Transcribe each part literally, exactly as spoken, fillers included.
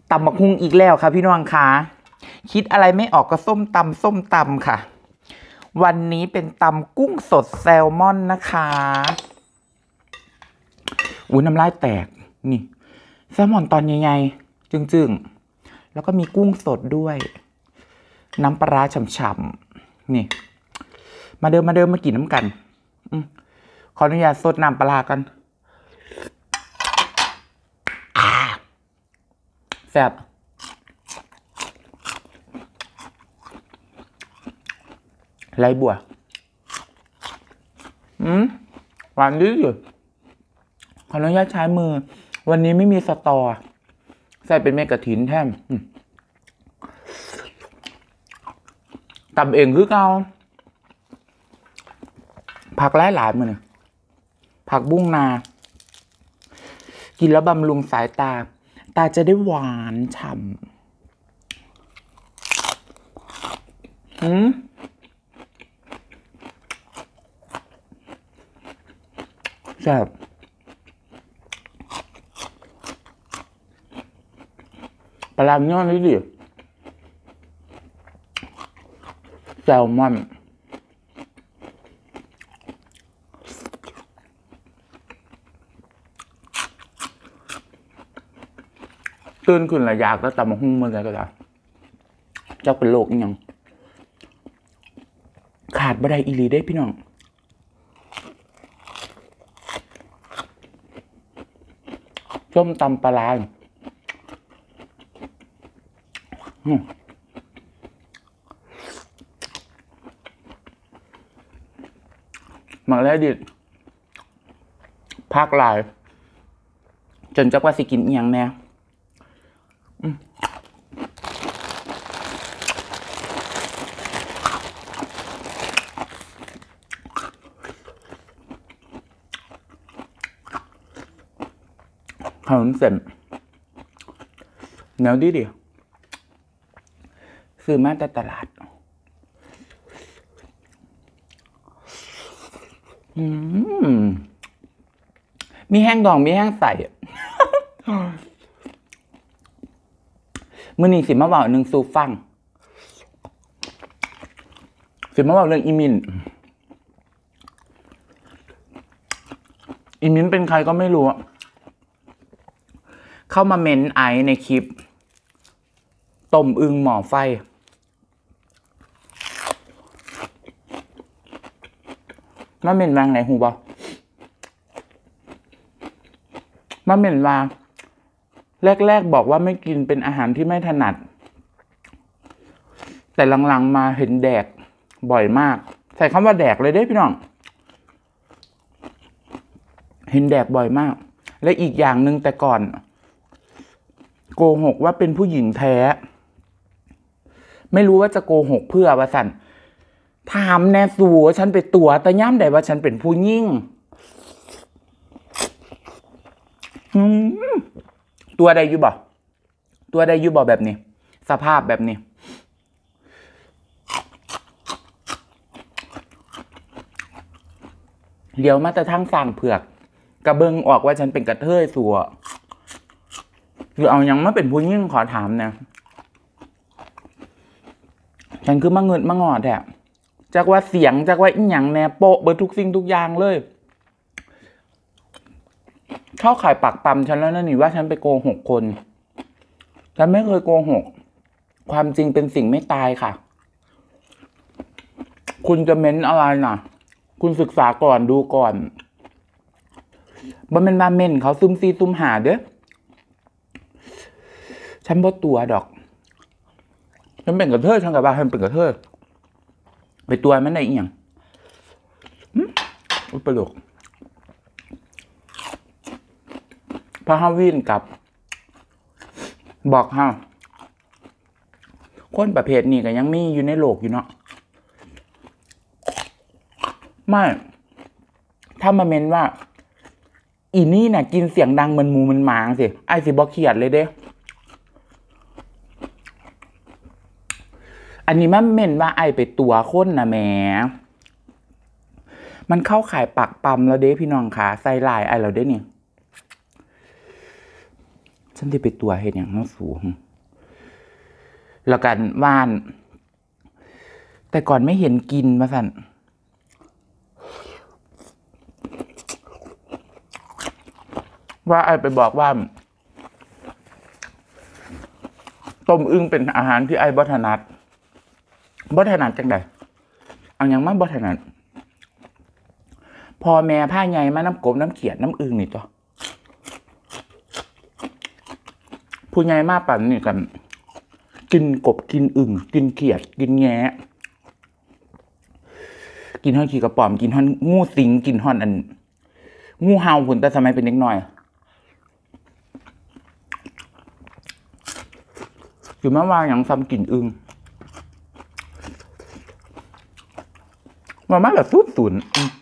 ตำบักฮุงอีกแล้วค่ะพี่น้องคะคิดอะไรไม่ออกก็ส้มตำส้มตำค่ะวันนี้เป็นตำกุ้งสดแซลมอนนะคะอุ้ยน้ำลายแตกนี่แซลมอนตอนใหญ่ๆจึงๆแล้วก็มีกุ้งสดด้วยน้ำปลาฉ่ำๆนี่มาเดิมมาเดิมมากินน้ำกันอขออนุญาตสดน้ำปลากันแซ่บไรบัวอืมหวานดีอยู่ขออนุญาตใช้มือวันนี้ไม่มีสตอใส่เป็นเม็ดกระถินแทนตำเองคือเก่าผักหลายหลายมือผักบุ้งนากินแล้วบำรุงสายตาตาจะได้หวานฉ่ำอืมแซ่บปลาเนื้อนี่ดิแซลมอนตื่นขึ้นละอยากแล้วตำบักหุ่งเมื่อไรก็ได้เจ้าเป็นโรคอีหยังขาดบ่ได้อีหลีได้พี่น้องส้มตำปลาหมักแล้วดิพักหลายจนจักว่าสิกินอีหยังแน่ขนมเส้นแนวดีดิซื้อมาแต่ตลาดอืมมีแห้งดองมีแห้งใส่มื้อนี้สิมาเว้าหนึ่งสู่ฟังสิมาเว้าเรื่องอีมินอีมินเป็นใครก็ไม่รู้เข้ามาเม้นไอในคลิปต้มอึงหม้อไฟมาเม้นวางไหนหูบ่มาเม้นว่าแรกๆบอกว่าไม่กินเป็นอาหารที่ไม่ถนัดแต่หลังๆมาเห็นแดกบ่อยมากใส่คำว่าแดกเลยเด้พี่น้องเห็นแดกบ่อยมากและอีกอย่างหนึ่งแต่ก่อนโกหกว่าเป็นผู้หญิงแท้ไม่รู้ว่าจะโกหกเพื่อว่าสันถามแน่สูว่าฉันไปตัวแต่ย่ำใดว่าฉันเป็นผู้ยิ่งตัวใดอยู่บ่ตัวใดอยู่บ่แบบนี้สภาพแบบนี้เดี๋ยวมาแต่ทั้งสั่งเผือกกระเบิงออกว่าฉันเป็นกระเทยสัวหรือเอายังมาเป็นผู้ยิ่งขอถามเนี่ยฉันคือมาเงินมางอดแท้จากว่าเสียงจากว่าอีหยังแน่โปะเบิดทุกสิ่งทุกอย่างเลยเข้าขายปากปั๊มฉันแล้วนั่นนี่ว่าฉันไปโกหกคนฉันไม่เคยโกหกความจริงเป็นสิ่งไม่ตายค่ะคุณจะเม้นอะไรน่ะคุณศึกษาก่อนดูก่อนบ่แม่นมาเม้นเขาซุ่มซีซุ่มหาเด้อฉันบ่ตัวดอกฉันเป็นกระเทยฉันกับว่าฉันเป็นกระเทยไปตัวมันได้อีหยังอุปโลกพระฮาวินกับบอกฮะคนประเภทนี้ก็ยังมีอยู่ในโลกอยู่เนาะไม่ถ้ามาเมนว่าอีนี่น่ะกินเสียงดังเหมือนหมูมันหมาสิไอ้สิบอกเขียดเลยเด้อันนี้มันเมนว่าไอ้ไปตัวคนนะแหมมันเข้าขายปากปั๊มแล้วเด้พี่น้องค่ะใส่ลายไอ้เราเด้เนี่ยฉันจะไปตัวเห็นอย่างน้องสูงแล้วกันว่านแต่ก่อนไม่เห็นกินมาสั่นว่าไอไปบอกว่าต้มอึ่งเป็นอาหารที่ไอ้บ่ถนัดบ่ถนัดจังใดเอาอย่างมาบ่ถนัดพอแม่ผ้าใหญ่มาน้ำกบน้ำเขียดน้ำอึ่งนี่ตัวผู้ใหญ่มาปั่นนี่กันกินกบกินอึ่งกินเขียดกินแงะกินห่อนขี้กระป๋อมกินห่อนงูสิงกินห่อนอันงูเห่าหุ่นแต่สมัยเป็นเด็กน้อยอยู่มาว่าอย่างซ้ำกลิ่นอึงมามาแบบสุดสุน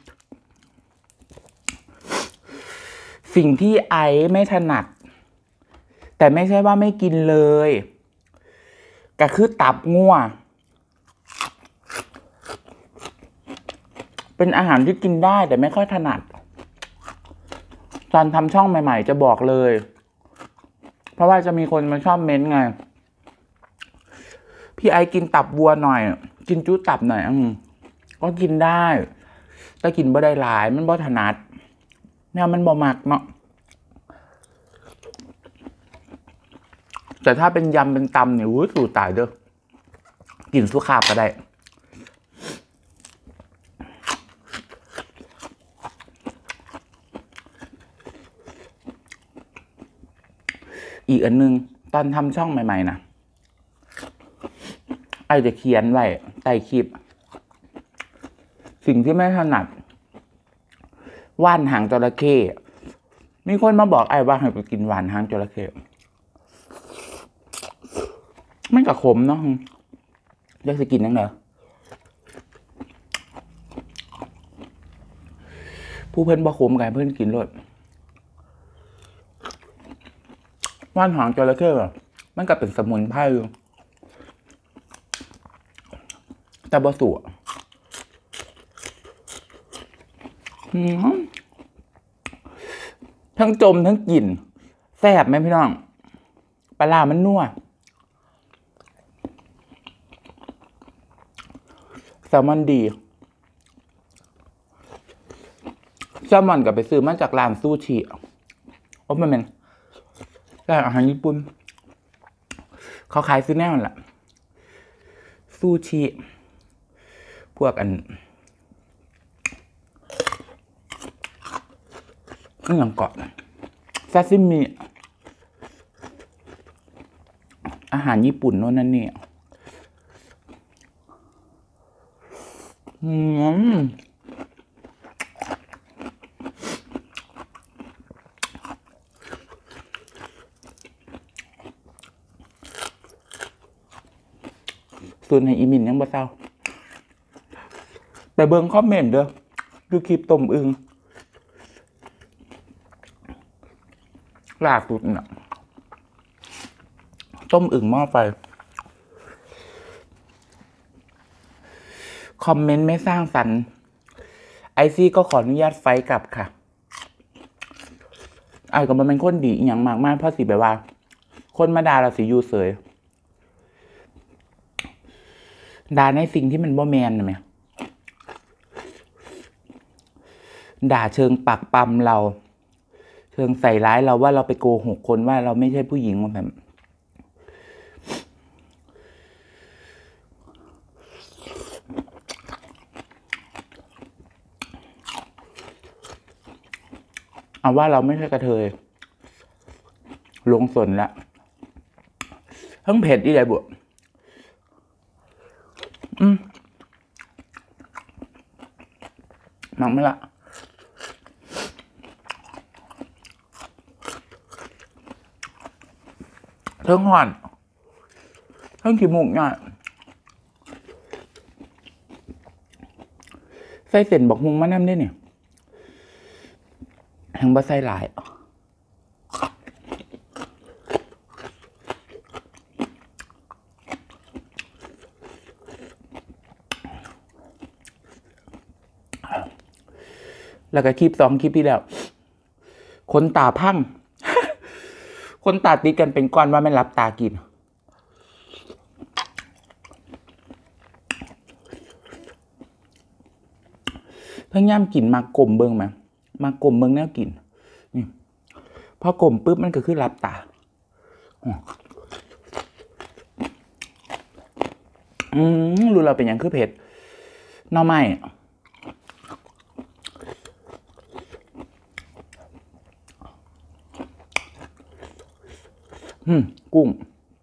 สิ่งที่ไอไม่ถนัดแต่ไม่ใช่ว่าไม่กินเลยก็คือตับงัวเป็นอาหารที่กินได้แต่ไม่ค่อยถนัดตอนทำช่องใหม่ๆจะบอกเลยเพราะว่าจะมีคนมาชอบเม้นไงพี่ไอกินตับวัวหน่อยกินจุ๊ตับหน่อยอืมก็กินได้แต่กินบ่ได้หลายมันบ่ถนัดเนี่ยมันบ่มักเนาะแต่ถ้าเป็นยำเป็นตำเนี่ยอู้สู่ตายเด้อกินสุขาบก็ได้อีกอันนึงตอนทำช่องใหม่ๆนะไอจะเขียนไว้ใต้คลิปสิ่งที่ไม่ถนัดว่านหางจระเข้มีคนมาบอกไอ้ว่าให้ไปกินหวานหางจระเข้ไม่กระขมเนาะเดี๋ยวจะกินยังไงผู้เพื่อนบ่ขมกันเพื่อนกินรสว่านหางจระเข้มันก็เป็นสมุนไพรแต่บ่สัวทั้งจมทั้งกลิ่นแซ่บไหมพี่น้องปลาร้ามันนัวแซลมอนดีแซลมอนกับไปซื้อมาจากร้านซูชิโอ้ไม่เป็นร้านอาหารญี่ปุ่นเขาขายซื้อแน่นแหละซูชิพวกอันนี่อย่างเกาะซาซิมิอาหารญี่ปุ่นโน่นนั่นนี่อืมส่วนให้อีมินยังบ่เศร้าไปเบิ่งคอมเมนต์เด้อดูคลิปต้มอึงล่าสุดน่ะต้มอึ่งหม้อไฟคอมเมนต์ไม่สร้างสรรค์ไอซี่ก็ขออนุญาตไฟกลับค่ะไอ้ก็มันเป็นคนดีอย่างมากมากเพราะสิแบบว่าคนมาด่าเราสิยูเสยด่าในสิ่งที่มันบ่แมนนะแม่ด่าเชิงปักปั๊มเราเชิงใส่ร้ายเราว่าเราไปโกหกคนว่าเราไม่ใช่ผู้หญิงแบบเอาว่าเราไม่ใช่กระเทยลงสนละทั้งเผ็ดอีไรบวอืมมักไม่ละเทิงห่อนเทิงขี้มูกเนี่ยใส่เส้นบอกมุงมาน้ำได้เนี่ยทั้งบะไส้หลายแล้วก็คลิปสองคลิปที่แล้วคนตาพัง คคนตาติดกันเป็นก้อนว่าไม่รับตากินเพิ่งย่ำกินมากลมเบิ้งไหมมากลมเบิ้งแนวกินนี่พอกลมปุ๊บมันก็คือรับตาอืมรู้เราเป็นอย่างคือเผ็ดหน่อไม้อืมกุ้ง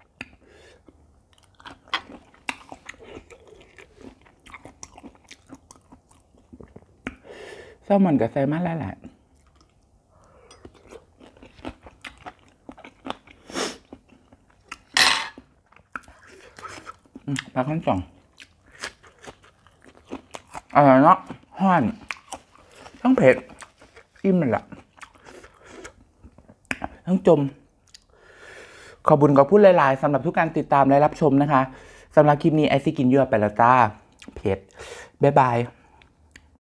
แซลมอนกับไซมัสแล้วแหละปลาข้นจ่องอร่อยเนาะห้อนทั้งเผ็ดอิ่มเลยล่ะทั้งจมขอบคุญขอบพูดหลายๆสำหรับทุกการติดตามและรับชมนะคะสำหรับคลิปนี้ไอซี่กินเยอะไปแล้วจ้าเผ็ดบ๊ายบาย